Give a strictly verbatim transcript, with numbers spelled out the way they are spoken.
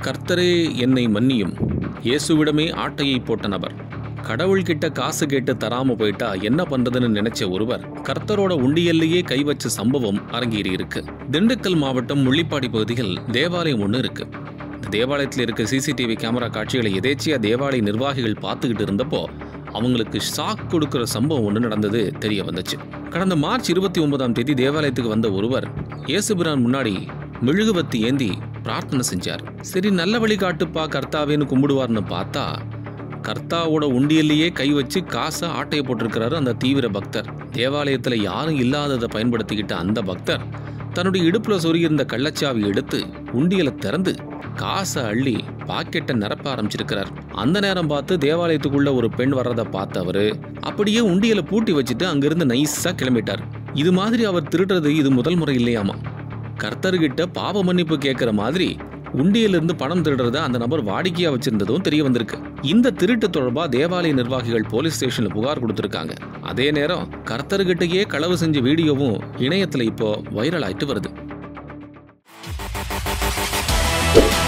கர்த்தரே என்னை மன்னியும். இயேசுவிடமே ஆட்டையை போட்ட நபர். கடவுள்கிட்ட காசு கேட்டு தராம போயிட்டா என்ன பண்றதுன்னு நினைச்ச ஒருவர் கர்த்தரோட உண்டியல்லையே கை வச்ச சம்பவம் அரங்கேறி இருக்கு. திண்டுக்கல் மாவட்டம் முள்ளிப்பாடி பகுதியில் தேவாலயம் ஒன்று இருக்கு. இந்த தேவாலயத்தில் இருக்க சிசிடிவி கேமரா காட்சிகளை எதேச்சியா தேவாலய நிர்வாகிகள் பார்த்துக்கிட்டு இருந்தப்போ அவங்களுக்கு ஷாக் கொடுக்கிற சம்பவம் ஒன்று நடந்தது தெரிய வந்துச்சு. கடந்த மார்ச் இருபத்தி ஒன்பதாம் தேதி தேவாலயத்துக்கு வந்த ஒருவர் இயேசுபிரான் முன்னாடி மெழுகுவத்தி ஏந்தி பிரார்த்தனை செஞ்சார். சரி, நல்ல வழி காட்டுப்பா கர்த்தாவேன்னு கும்பிடுவார்னு பார்த்தா கர்த்தாவோட உண்டியல்லையே கை வச்சு காசை ஆட்டையை போட்டிருக்கிறாரு அந்த தீவிர பக்தர். தேவாலயத்தில் யாரும் இல்லாததை பயன்படுத்திக்கிட்ட அந்த பக்தர் தன்னுடைய இடுப்புல சொருகியிருந்த கள்ளச்சாவி எடுத்து உண்டியலை திறந்து காசை அள்ளி பாக்கெட்டை நிரப்ப ஆரம்பிச்சிருக்கிறார். அந்த நேரம் பார்த்து தேவாலயத்துக்குள்ள ஒரு பெண் வர்றதை பார்த்தவரு அப்படியே உண்டியலை பூட்டி வச்சுட்டு அங்கிருந்து நைஸா கிளம்பிட்டார். இது மாதிரி அவர் திருடுறது இது முதல் முறை இல்லையாமா. கர்த்தர்கிட்ட பாவ மன்னிப்பு கேட்கிற மாதிரி உண்டியிலிருந்து பணம் திருடுறத அந்த நபர் வாடிக்கையா வச்சிருந்ததும் தெரிய வந்திருக்கு. இந்த திருட்டு தொடர்பா தேவாலய நிர்வாகிகள் போலீஸ் ஸ்டேஷன்ல புகார் கொடுத்திருக்காங்க. அதே நேரம் கர்த்தர்கிட்டயே களவு செஞ்ச வீடியோவும் இணையத்துல இப்போ வைரல் ஆயிட்டு வருது.